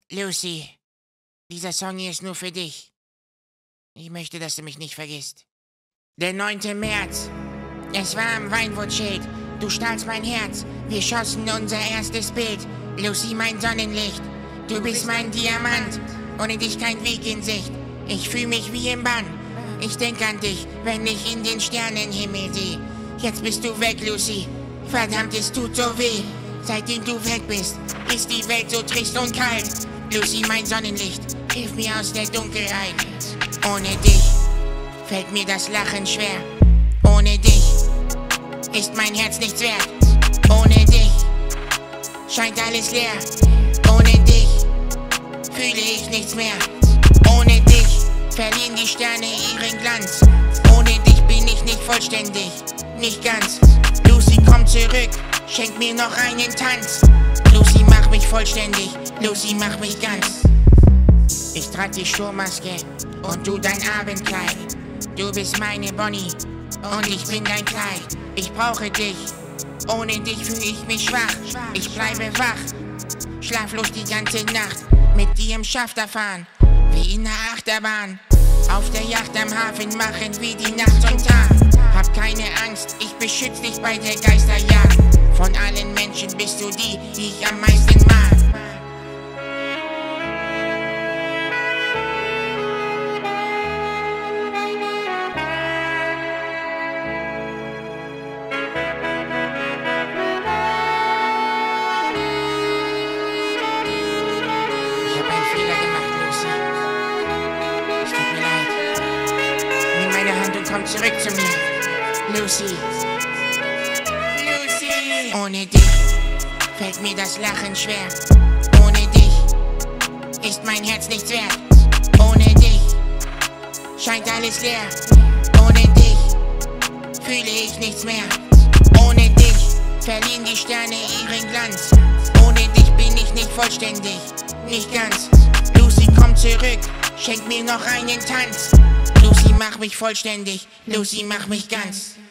Lucy, dieser Song hier ist nur für dich. Ich möchte, dass du mich nicht vergisst. Der 9. März. Es war am Weinwurtschild. Du stahlst mein Herz. Wir schossen unser erstes Bild. Lucy, mein Sonnenlicht. Du bist mein Diamant. Ohne dich kein Weg in Sicht. Ich fühl mich wie im Bann. Ich denk an dich, wenn ich in den Sternenhimmel sehe. Jetzt bist du weg, Lucy. Verdammt, es tut so weh. Seitdem du weg bist, ist die Welt so trist und kalt. Lucy, mein Sonnenlicht, hilf mir aus der Dunkelheit. Ohne dich fällt mir das Lachen schwer. Ohne dich ist mein Herz nichts wert. Ohne dich scheint alles leer. Ohne dich fühle ich nichts mehr. Ohne dich verlieren die Sterne ihren Glanz. Ohne dich bin ich nicht vollständig, nicht ganz. Lucy, komm zurück, schenk mir noch einen Tanz. Lucy, mach mich vollständig, Lucy, mach mich ganz. Ich trag die Sturmmaske und du dein Abendkleid. Du bist meine Bonnie und ich bin dein Kleid. Ich brauche dich, ohne dich fühle ich mich schwach. Ich bleibe wach, schlaflos die ganze Nacht. Mit dir im Schafter fahren, wie in der Achterbahn. Auf der Yacht am Hafen machen wir die Nacht zum Tag. Hab keine Angst, ich beschütze dich bei der Geisterjagd. Von allen Menschen bist du die, die ich am meisten mag. Ich hab einen Fehler gemacht, Lucy. Es tut mir leid. Nimm meine Hand und komm zurück zu mir, Lucy. Ohne dich fällt mir das Lachen schwer. Ohne dich ist mein Herz nichts wert. Ohne dich scheint alles leer. Ohne dich fühle ich nichts mehr. Ohne dich verlieren die Sterne ihren Glanz. Ohne dich bin ich nicht vollständig, nicht ganz. Lucy, komm zurück, schenk mir noch einen Tanz. Lucy, mach mich vollständig, Lucy, mach mich ganz.